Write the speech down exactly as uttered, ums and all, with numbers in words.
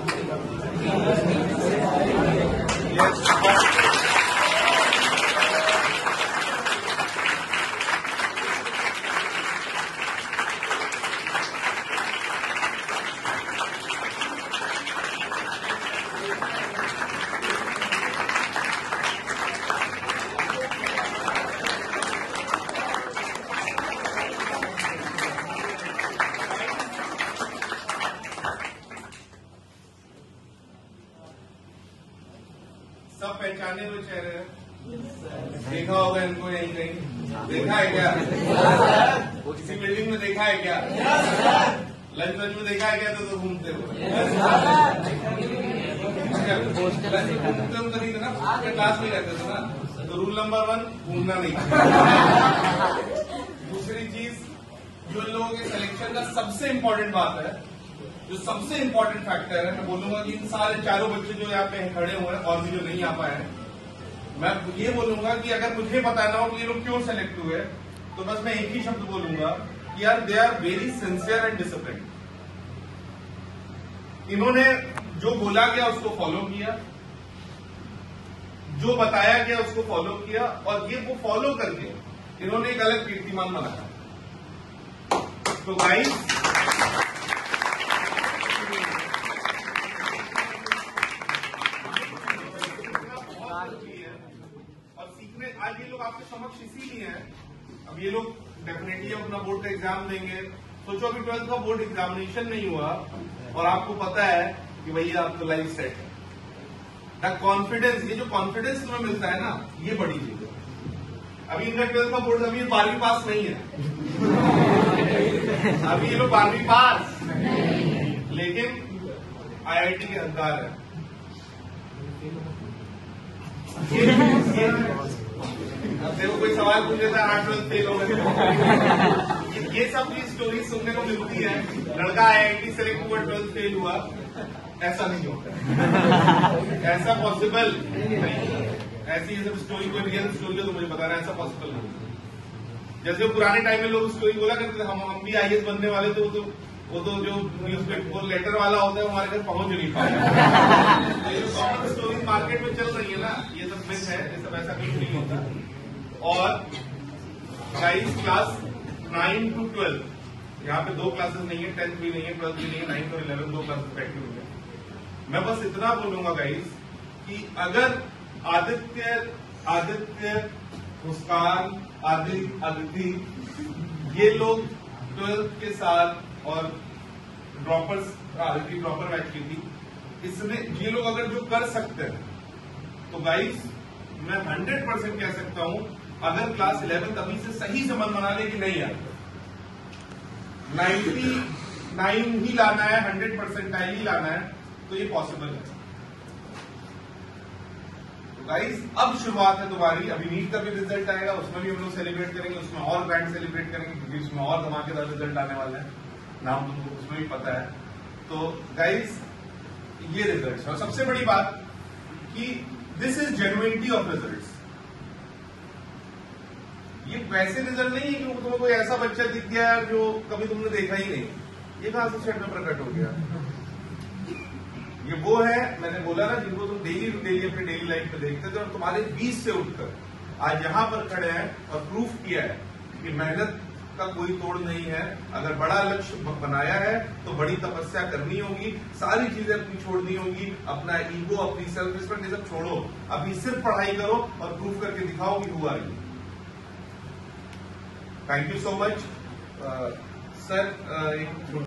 सब पहचाने हुए चेहरे हैं, देखा होगा इनको यहीं कहीं, देखा है क्या? किसी बिल्डिंग में देखा है क्या? लंच लंच में देखा है क्या? तो, तो घूमते हो घूमते हो नहीं थे ना, क्लास में रहते थे ना, तो रूल नंबर वन घूमना नहीं। दूसरी चीज जो लोगों के सिलेक्शन का सबसे इम्पोर्टेंट बात है, जो सबसे इम्पोर्टेंट फैक्टर है, मैं बोलूंगा कि इन सारे चारों बच्चे जो यहाँ पे खड़े हुए हैं और भी जो नहीं आ पाए हैं, मैं ये बोलूंगा कि अगर मुझे पता ना हो कि ये लोग क्यों सेलेक्ट हुए, तो बस मैं एक ही शब्द बोलूंगा कि यार they are very sincere and discipline. इन्होंने जो बोला गया उसको फॉलो किया, जो बताया गया उसको फॉलो किया, और ये वो फॉलो करके इन्होंने एक अलग कीर्तिमान बनाया। तो गाइस, आज ये लोग आपके समक्ष इसीलिए हैं। अब ये लोग डेफिनेटली अपना बोर्ड का एग्जाम देंगे। सोचो अभी ट्वेल्थ का बोर्ड एग्जामिनेशन नहीं हुआ और आपको पता है कि भैया आपको लाइफ सेट है। द कॉन्फिडेंस, ये जो कॉन्फिडेंस तुम्हें मिलता है ना, ये बड़ी चीज है। अभी इनका ट्वेल्थ का बोर्ड, अभी बारहवीं पास नहीं है, अभी ये लोग बारहवीं पास, लेकिन आईआईटी के हकदार है। अब देखो कोई सवाल पूछ लेता है, आठ ट्वेल्थ फेल हो गए। ये सब भी स्टोरी सुनने को मिलती है, लड़का आईआईटी सेलेक्ट हुआ, ट्वेल्थ फेल हुआ। ऐसा नहीं होता, ऐसा पॉसिबल नहीं। ऐसी ये सब स्टोरी, कोई रियल स्टोरी हो तो मुझे बता रहा है, ऐसा पॉसिबल नहीं। जैसे वो पुराने टाइम में लोग स्टोरी बोला करते थे, हम हम भी आईएएस बनने वाले थे, वो तो वो तो जो न्यूज पेपर लेटर वाला होता है वो हमारे घर पहुंच नहीं पाया। ये जो कॉमन स्टोरी मार्केट में चल रही है ना, ये सब मिथ है, ये सब ऐसा कुछ नहीं होता। और guys, class nine to twelve, यहाँ पे दो क्लासेस नहीं है, टेंथ भी नहीं है, ट्वेल्थ भी नहीं है, नाइन्थ और इलेवेंथ दो क्लासेस एक्टिव है। मैं बस इतना बोलूंगा गाइस कि अगर आदित्य आदित्य मुस्कान आदित्य आदित्य ये लोग ट्वेल्थ के साथ, और ड्रॉपर्स, आदित्य ड्रॉपर बैच की थी, इसमें ये लोग अगर जो कर सकते हैं, तो गाइस मैं हंड्रेड परसेंट कह सकता हूं, अगर क्लास इलेवेंथ अभी से सही से मन बना ले कि नहीं यार नाइन्टी नाइन ही लाना है, हंड्रेड परसेंटाइल ही लाना है, तो ये पॉसिबल है। तो गाइस, अब शुरुआत है तुम्हारी। अभी नीट का भी रिजल्ट आएगा, उसमें भी हम लोग सेलिब्रेट करेंगे, उसमें और ग्रैंड सेलिब्रेट करेंगे, क्योंकि उसमें और धमाकेदार रिजल्ट आने वाला है, नाम तुमको उसमें भी पता है। तो गाइस, ये रिजल्ट, और सबसे बड़ी बात कि this is genuinity of results. ये वैसे रिजल्ट नहीं है कि तुम्हें कोई ऐसा बच्चा दिख गया जो कभी तुमने देखा ही नहीं, ये कहां से छठ में प्रकट हो गया। ये वो है, मैंने बोला ना, जिनको तुम डेली डेली अपनी डेली लाइफ में देखते थे, और तुम्हारे बीच से उठकर आज यहां पर खड़े हैं और प्रूफ किया है कि मेहनत का कोई तोड़ नहीं है। अगर बड़ा लक्ष्य बनाया है तो बड़ी तपस्या करनी होगी, सारी चीजें अपनी छोड़नी होगी, अपना ईगो, अपनी सेल्फ रिस्पेक्ट, ये सब छोड़ो। अभी सिर्फ पढ़ाई करो और प्रूफ करके दिखाओ कि हुआ है। Thank you so much sir.